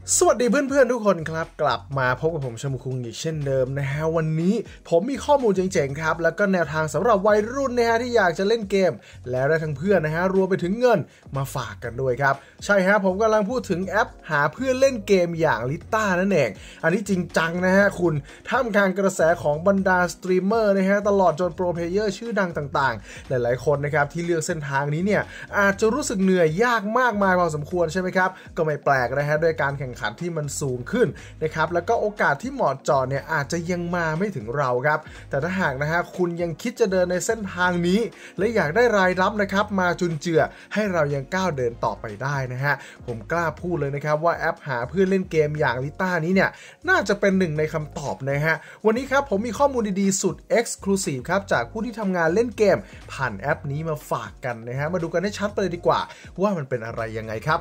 สวัสดีเพื่อนๆทุกคนครับกลับมาพบกับผมชมุคุงอีกเช่นเดิมนะฮะวันนี้ผมมีข้อมูลเจ๋งๆครับแล้วก็แนวทางสำหรับวัยรุ่นนะฮะที่อยากจะเล่นเกมแล้วได้ทั้งเพื่อนนะฮะรวมไปถึงเงินมาฝากกันด้วยครับใช่ฮะผมกำลังพูดถึงแอปหาเพื่อนเล่นเกมอย่างลิต้านั่นเองอันนี้จริงจังนะฮะคุณท่ามกลางกระแสของบรรดาสตรีมเมอร์นะฮะตลอดจนโปรเพลเยอร์ชื่อดังต่างๆหลายๆคนนะครับที่เลือกเส้นทางนี้เนี่ยอาจจะรู้สึกเหนื่อยยากมากมายพอสมควรใช่ไหมครับก็ไม่แปลกนะฮะด้วยการแข่งขันที่มันสูงขึ้นนะครับแล้วก็โอกาสที่เหมาะเจาะเนี่ยอาจจะยังมาไม่ถึงเราครับแต่ถ้าหากนะฮะคุณยังคิดจะเดินในเส้นทางนี้และอยากได้รายรับนะครับมาจุนเจือให้เรายังก้าวเดินต่อไปได้นะฮะผมกล้าพูดเลยนะครับว่าแอปหาเพื่อนเล่นเกมอย่างลิต้านี้เนี่ยน่าจะเป็นหนึ่งในคำตอบนะฮะวันนี้ครับผมมีข้อมูลดีๆสุด Exclusive ครับจากผู้ที่ทำงานเล่นเกมผ่านแอปนี้มาฝากกันนะฮะมาดูกันให้ชัดไปเลยดีกว่าว่ามันเป็นอะไรยังไงครับ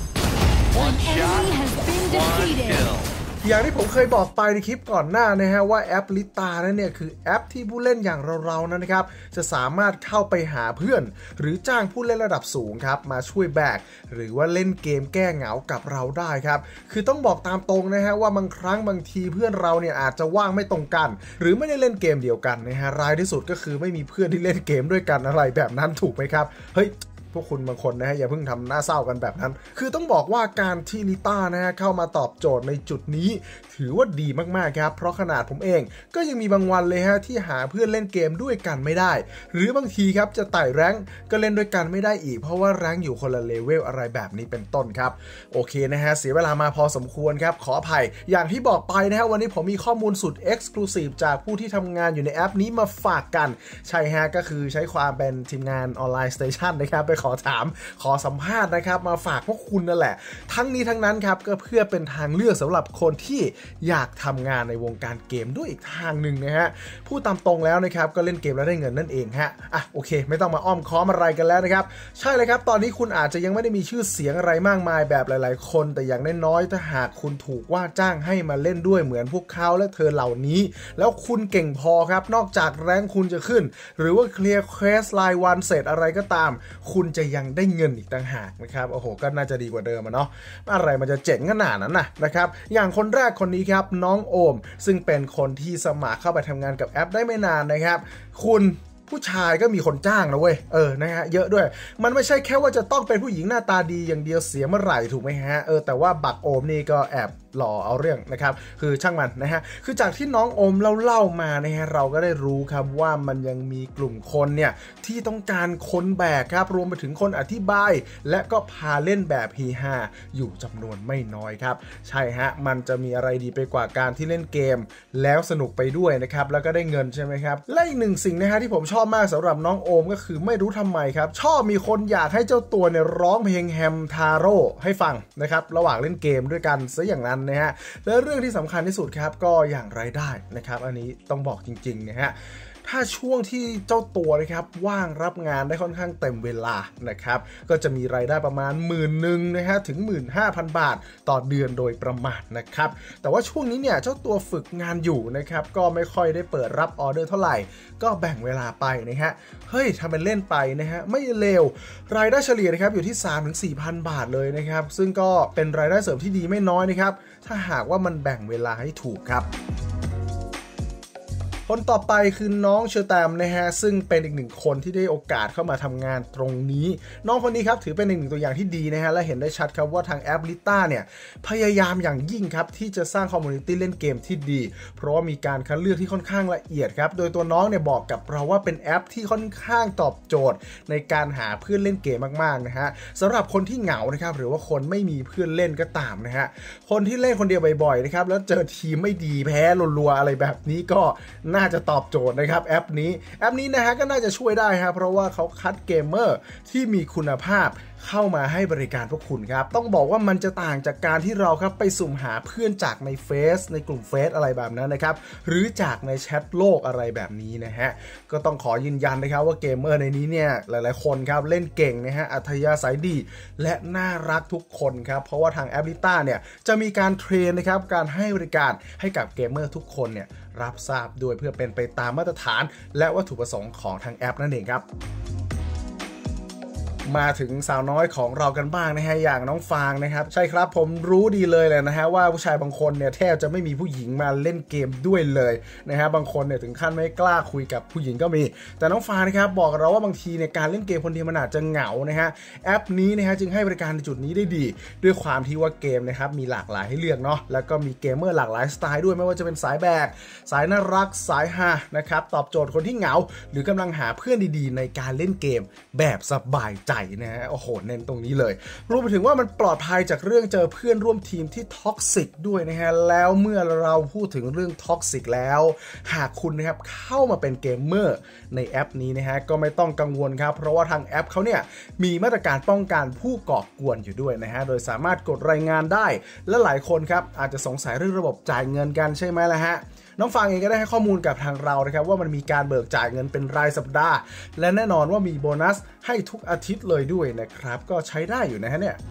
อย่างที่ผมเคยบอกไปในคลิปก่อนหน้านะฮะว่าแอปลิต้านั่นเนี่ยคือแอปที่ผู้เล่นอย่างเราๆนะครับจะสามารถเข้าไปหาเพื่อนหรือจ้างผู้เล่นระดับสูงครับมาช่วยแบกหรือว่าเล่นเกมแก้เหงากับเราได้ครับคือต้องบอกตามตรงนะฮะว่าบางครั้งบางทีเพื่อนเราเนี่ยอาจจะว่างไม่ตรงกันหรือไม่ได้เล่นเกมเดียวกันนะฮะรายที่สุดก็คือไม่มีเพื่อนที่เล่นเกมด้วยกันอะไรแบบนั้นถูกไหมครับเฮ้ยพวกคุณบางคนนะฮะอย่าเพิ่งทำหน้าเศร้ากันแบบนั้นคือต้องบอกว่าการที่ลิต้านะฮะเข้ามาตอบโจทย์ในจุดนี้ถือว่าดีมากๆครับเพราะขนาดผมเองก็ยังมีบางวันเลยฮะที่หาเพื่อนเล่นเกมด้วยกันไม่ได้หรือบางทีครับจะไต่แรงค์ก็เล่นด้วยกันไม่ได้อีกเพราะว่าแรงค์อยู่คนละเลเวลอะไรแบบนี้เป็นต้นครับโอเคนะฮะเสียเวลามาพอสมควรครับขออภัยอย่างที่บอกไปนะฮะวันนี้ผมมีข้อมูลสุด Exclusive จากผู้ที่ทำงานอยู่ในแอปนี้มาฝากกันใช่ฮะก็คือใช้ความเป็นทีมงานออนไลน์สเตชันนะครับไปขอถามขอสัมภาษณ์นะครับมาฝากพวกคุณนั่นแหละทั้งนี้ทั้งนั้นครับก็เพื่อเป็นทางเลือกสำหรับคนที่อยากทำงานในวงการเกมด้วยอีกทางหนึ่งนะฮะพูดตามตรงแล้วนะครับก็เล่นเกมแล้วได้เงินนั่นเองฮะโอเคไม่ต้องมาอ้อมค้อมอะไรกันแล้วนะครับใช่เลยครับตอนนี้คุณอาจจะยังไม่ได้มีชื่อเสียงอะไรมากมายแบบหลายๆคนแต่อย่างน้อยๆถ้าหากคุณถูกว่าจ้างให้มาเล่นด้วยเหมือนพวกเขาและเธอเหล่านี้แล้วคุณเก่งพอครับนอกจากแรงคุณจะขึ้นหรือว่าเคลียร์เควสรายวันเสร็จอะไรก็ตามคุณจะยังได้เงินอีกต่างหากนะครับโอ้โหก็น่าจะดีกว่าเดิมเนาะอะไรมันจะเจ๋งขนาดนั้นนะครับอย่างคนแรกคนนี้ครับน้องโอมซึ่งเป็นคนที่สมัครเข้าไปทำงานกับแอปได้ไม่นานนะครับคุณผู้ชายก็มีคนจ้างนะเว้ยนะฮะเยอะด้วยมันไม่ใช่แค่ว่าจะต้องเป็นผู้หญิงหน้าตาดีอย่างเดียวเสียเมื่อไหร่ถูกไหมฮะแต่ว่าบักโอมนี่ก็แอบหล่อเอาเรื่องนะครับคือช่างมันนะฮะคือจากที่น้องโอมเล่ามานะฮะเราก็ได้รู้ครับว่ามันยังมีกลุ่มคนเนี่ยที่ต้องการคนแบกครับรวมไปถึงคนอธิบายและก็พาเล่นแบบฮีฮาอยู่จำนวนไม่น้อยครับใช่ฮะมันจะมีอะไรดีไปกว่าการที่เล่นเกมแล้วสนุกไปด้วยนะครับแล้วก็ได้เงินใช่ไหมครับและอีกหนึ่งสิ่งนะฮะที่ผมชอบมากสำหรับน้องโอมก็คือไม่รู้ทำไมครับชอบมีคนอยากให้เจ้าตัวเนี่ยร้องเพลงแฮมทาโร่ให้ฟังนะครับระหว่างเล่นเกมด้วยกันซะอย่างนั้นนะฮะและเรื่องที่สำคัญที่สุดครับก็อย่างรายได้นะครับอันนี้ต้องบอกจริงๆนะฮะถ้าช่วงที่เจ้าตัวนะครับว่างรับงานได้ค่อนข้างเต็มเวลานะครับก็จะมีรายได้ประมาณ10,000นะฮะถึง 15,000 บาทต่อเดือนโดยประมาณนะครับแต่ว่าช่วงนี้เนี่ยเจ้าตัวฝึกงานอยู่นะครับก็ไม่ค่อยได้เปิดรับออเดอร์เท่าไหร่ก็แบ่งเวลาไปนะฮะเฮ้ยทำเป็นเล่นไปนะฮะไม่เลวรายได้เฉลี่ยนะครับอยู่ที่ 3-4,000 บาทเลยนะครับซึ่งก็เป็นรายได้เสริมที่ดีไม่น้อยนะครับถ้าหากว่ามันแบ่งเวลาให้ถูกครับคนต่อไปคือน้องเชอร์แตมนะฮะซึ่งเป็นอีกหนึ่งคนที่ได้โอกาสเข้ามาทำงานตรงนี้น้องคนนี้ครับถือเป็นอีกหนึ่งตัวอย่างที่ดีนะฮะและเห็นได้ชัดครับว่าทางแอปลิต้าเนี่ยพยายามอย่างยิ่งครับที่จะสร้างคอมมูนิตี้เล่นเกมที่ดีเพราะว่ามีการคัดเลือกที่ค่อนข้างละเอียดครับโดยตัวน้องเนี่ยบอกกับเราว่าเป็นแอปที่ค่อนข้างตอบโจทย์ในการหาเพื่อนเล่นเกมมากๆนะฮะสำหรับคนที่เหงานะครับหรือว่าคนไม่มีเพื่อนเล่นก็ตามนะฮะคนที่เล่นคนเดียวบ่อยๆนะครับแล้วเจอทีมไม่ดีแพ้รัวๆอะไรแบบนี้ก็น่าจะตอบโจทย์นะครับแอปนี้นะฮะก็น่าจะช่วยได้ครับเพราะว่าเขาคัดเกมเมอร์ที่มีคุณภาพเข้ามาให้บริการพวกคุณครับต้องบอกว่ามันจะต่างจากการที่เราครับไปสุ่มหาเพื่อนจากในเฟซในกลุ่มเฟซอะไรแบบนั้นนะครับหรือจากในแชทโลกอะไรแบบนี้นะฮะก็ต้องขอยืนยันนะครับว่าเกมเมอร์ในนี้เนี่ยหลายๆคนครับเล่นเก่งนะฮะอัธยาศัยดีและน่ารักทุกคนครับเพราะว่าทางแอปลิต้าเนี่ยจะมีการเทรนนะครับการให้บริการให้กับเกมเมอร์ทุกคนเนี่ยรับทราบด้วยเพื่อเป็นไปตามมาตรฐานและวัตถุประสงค์ของทางแอปนั่นเองครับมาถึงสาวน้อยของเรากันบ้างนะฮะอย่างน้องฟางนะครับใช่ครับผมรู้ดีเลยแหละนะฮะว่าผู้ชายบางคนเนี่ยแทบจะไม่มีผู้หญิงมาเล่นเกมด้วยเลยนะฮะบางคนเนี่ยถึงขั้นไม่กล้าคุยกับผู้หญิงก็มีแต่น้องฟางนะครับบอกเราว่าบางทีในการเล่นเกมคนเดียวมันอาจจะเหงานะฮะแอปนี้นะฮะจึงให้บริการในจุดนี้ได้ดีด้วยความที่ว่าเกมนะครับมีหลากหลายให้เลือกเนาะแล้วก็มีเกมเมอร์หลากหลายสไตล์ด้วยไม่ว่าจะเป็นสายแบกสายน่ารักสายฮานะครับตอบโจทย์คนที่เหงาหรือกำลังหาเพื่อนดีๆในการเล่นเกมแบบสบายใจนะฮะโอ้โหเน้นตรงนี้เลยรวมไปถึงว่ามันปลอดภัยจากเรื่องเจอเพื่อนร่วมทีมที่ท็อกซิกด้วยนะฮะแล้วเมื่อเราพูดถึงเรื่องท็อกซิกแล้วหากคุณนะครับเข้ามาเป็นเกมเมอร์ในแอปนี้นะฮะก็ไม่ต้องกังวลครับเพราะว่าทางแอปเขาเนี่ยมีมาตรการป้องกันผู้ก่อกวนอยู่ด้วยนะฮะโดยสามารถกดรายงานได้และหลายคนครับอาจจะสงสัยเรื่องระบบจ่ายเงินกันใช่ไหมล่ะฮะน้องฟางเองก็ได้ให้ข้อมูลกับทางเรานะครับว่ามันมีการเบิกจ่ายเงินเป็นรายสัปดาห์และแน่นอนว่ามีโบนัสให้ทุกอาทิตย์เลยด้วยนะครับก็ใช้ได้อยู่นะฮะเนี่ย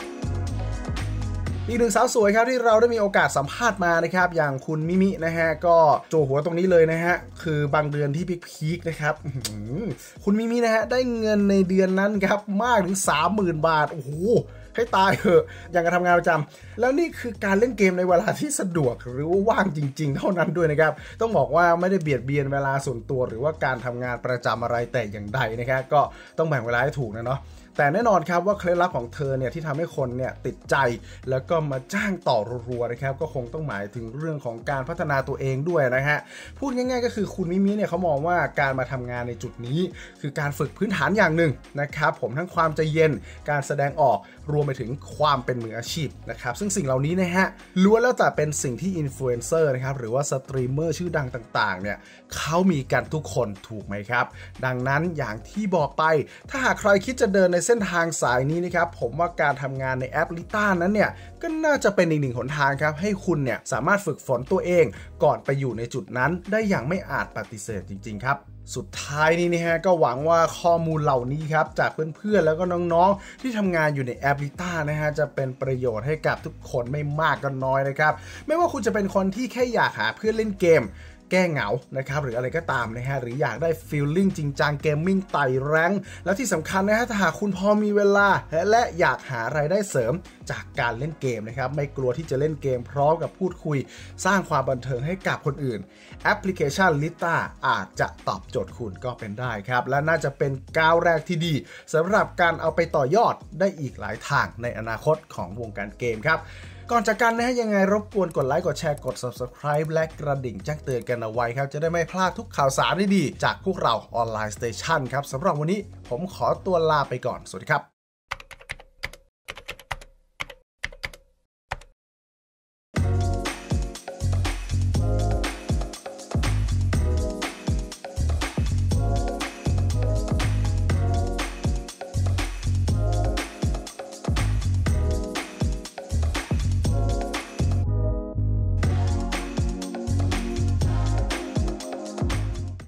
อีกหนึ่งสาวสวยครับที่เราได้มีโอกาสสัมภาษณ์มานะครับอย่างคุณมิมินะฮะก็โจหัวตรงนี้เลยนะฮะคือบางเดือนที่พีคนะครับคุณมิมินะฮะได้เงินในเดือนนั้นครับมากถึง 30,000 บาทโอ้โหให้ตายเถอะอย่างการทำงานประจำแล้วนี่คือการเล่นเกมในเวลาที่สะดวกหรือว่าว่างจริงๆเท่านั้นด้วยนะครับต้องบอกว่าไม่ได้เบียดเบียนเวลาส่วนตัวหรือว่าการทำงานประจำอะไรแต่อย่างใดนะครับก็ต้องแบ่งเวลาให้ถูกนะเนาะแต่แน่นอนครับว่าเคล็ดลับของเธอเนี่ยที่ทำให้คนเนี่ยติดใจแล้วก็มาจ้างต่อรัวๆนะครับก็คงต้องหมายถึงเรื่องของการพัฒนาตัวเองด้วยนะฮะพูดง่ายๆก็คือคุณมิมิเนี่ยเขามองว่าการมาทำงานในจุดนี้คือการฝึกพื้นฐานอย่างหนึ่งนะครับผมทั้งความใจเย็นการแสดงออกรวมไปถึงความเป็นมืออาชีพนะครับซึ่งสิ่งเหล่านี้นะฮะล้วนแล้วแต่เป็นสิ่งที่อินฟลูเอนเซอร์นะครับหรือว่าสตรีมเมอร์ชื่อดังต่างๆเนี่ยเขามีกันทุกคนถูกไหมครับดังนั้นอย่างที่บอกไปถ้าหากใครคิดจะเดินในเส้นทางสายนี้นะครับผมว่าการทำงานในแอปลิต้านั้นเนี่ยก็น่าจะเป็นอีกหนึ่งหนทางครับให้คุณเนี่ยสามารถฝึกฝนตัวเองก่อนไปอยู่ในจุดนั้นได้อย่างไม่อาจปฏิเสธจริงๆครับสุดท้ายนี้นะฮะก็หวังว่าข้อมูลเหล่านี้ครับจากเพื่อนๆแล้วก็น้องๆที่ทำงานอยู่ในแอปลิต้านะฮะจะเป็นประโยชน์ให้กับทุกคนไม่มากก็น้อยนะครับไม่ว่าคุณจะเป็นคนที่แค่อยากหาเพื่อนเล่นเกมแก้เหงานะครับหรืออะไรก็ตามนะฮะหรืออยากได้ฟีลลิ่งจริงจังเกมมิ่งไต่แรงค์แล้วที่สำคัญนะฮะถ้าหากคุณพอมีเวลาและอยากหารายได้เสริมจากการเล่นเกมนะครับไม่กลัวที่จะเล่นเกมพร้อมกับพูดคุยสร้างความบันเทิงให้กับคนอื่นแอปพลิเคชัน Lita อาจจะตอบโจทย์คุณก็เป็นได้ครับและน่าจะเป็นก้าวแรกที่ดีสำหรับการเอาไปต่อยอดได้อีกหลายทางในอนาคตของวงการเกมครับก่อนจากกันนะฮะยังไงรบกวนกดไลค์กดแชร์กด Subscribe และกระดิ่งแจ้งเตือนกันเอาไว้ครับจะได้ไม่พลาดทุกข่าวสารดีๆจากพวกเราออนไลน์สเตชันครับสำหรับวันนี้ผมขอตัวลาไปก่อนสวัสดีครับ